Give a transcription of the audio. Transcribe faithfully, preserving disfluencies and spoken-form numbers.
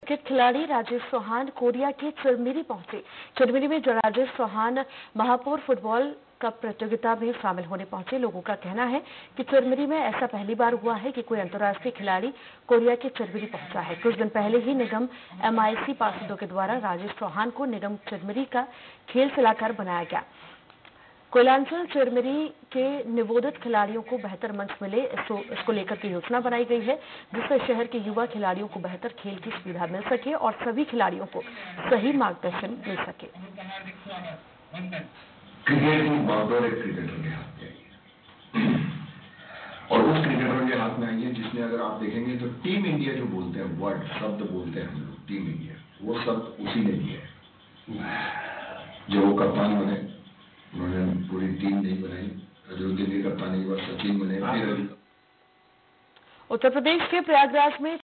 Cricket खिलाड़ी Rajesh Chauhan Korea के चिरमिरी पहुंचे। चिरमिरी में राजेश चौहान महापौर फुटबॉल कप प्रतियोगिता में शामिल होने पहुंचे। लोगों का कहना है कि चिरमिरी में ऐसा पहली बार हुआ है कि कोई अंतर्राष्ट्रीय खिलाड़ी कोरिया के चिरमिरी पहुंचा है। कुछ दिन पहले ही निगम एमआईसी पार्षदों के द्वारा राजेश चौहान को निगम चिरमिरी का खेल सलाहकार बनाया गया। कोयलांचल चिरमिरी के निवोदित खिलाड़ियों को बेहतर मंच मिले, इसको, इसको लेकर के योजना बनाई गई है, जिससे शहर के युवा खिलाड़ियों को बेहतर खेल की सुविधा मिल सके और सभी खिलाड़ियों को सही मार्गदर्शन मिल सके। क्रिकेट की बागडोर एक क्रिकेटर के हाथ में आई है और उस क्रिकेटर के हाथ में आई है जिसने, अगर आप देखेंगे तो टीम इंडिया जो बोलते हैं, वर्ड शब्द बोलते हैं हम लोग, टीम इंडिया, वो शब्द उसी ने दिया है। जो वो कप्तान बने, उन्होंने पूरी टीम नहीं बनाई, अजरुद्दीन की कप्तानी के बाद सचिन बने। उत्तर प्रदेश के प्रयागराज में